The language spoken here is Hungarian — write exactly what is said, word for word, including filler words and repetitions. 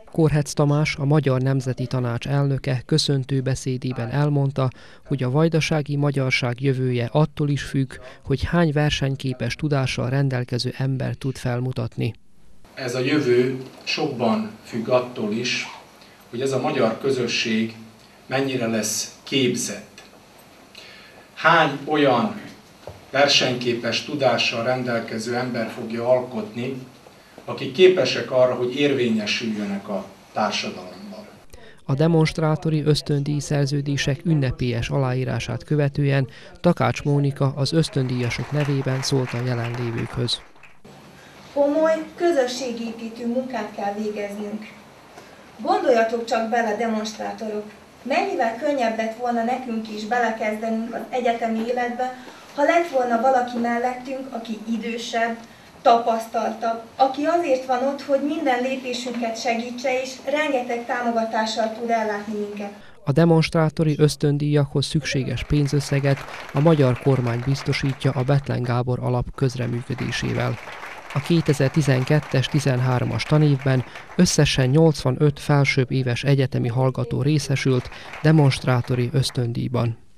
Korhec Tamás, a Magyar Nemzeti Tanács elnöke köszöntő beszédében elmondta, hogy a vajdasági magyarság jövője attól is függ, hogy hány versenyképes tudással rendelkező ember tud felmutatni. Ez a jövő sokban függ attól is, hogy ez a magyar közösség mennyire lesz képzett. Hány olyan versenyképes tudással rendelkező ember fogja alkotni, akik képesek arra, hogy érvényesüljönek a társadalomban. A demonstrátori ösztöndíj szerződések ünnepélyes aláírását követően Takács Mónika az ösztöndíjasok nevében szólt a jelenlévőkhöz. Komoly, közösségépítő munkát kell végeznünk. Gondoljatok csak bele, demonstrátorok, mennyivel könnyebb lett volna nekünk is belekezdenünk az egyetemi életbe, ha lett volna valaki mellettünk, aki idősebb, tapasztaltabb, aki azért van ott, hogy minden lépésünket segítse, és rengeteg támogatással tud ellátni minket. A demonstrátori ösztöndíjakhoz szükséges pénzösszeget a magyar kormány biztosítja a Bethlen Gábor alap közreműködésével. A kétezer-tizenkettes tizenhármas tanévben összesen nyolcvanöt felsőbb éves egyetemi hallgató részesült demonstrátori ösztöndíjban.